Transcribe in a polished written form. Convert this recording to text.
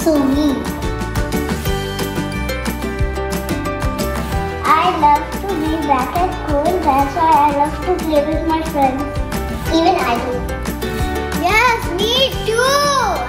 so mean. I love to be back at school. That's why I love to play with my friends. Even I do. Yes, me too.